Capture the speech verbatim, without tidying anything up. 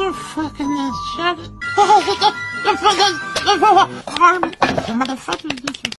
Motherfucking this shit. Oh, what the, the fucking, the fucking, motherfucking this.